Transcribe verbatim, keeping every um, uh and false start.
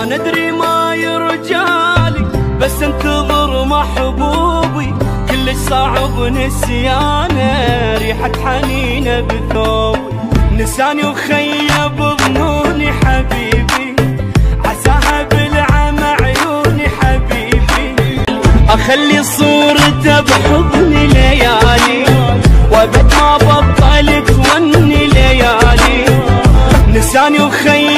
انا ادري ما يرجالي بس انتظر محبوبي، كلش صعب نسيانه، ريحة حنينه بثوبي، نساني وخيب ظنوني حبيبي، عساها بالعمى عيوني حبيبي، اخلي صورته بحضني ليالي، وابد ما بطلت وني ليالي، نساني وخيب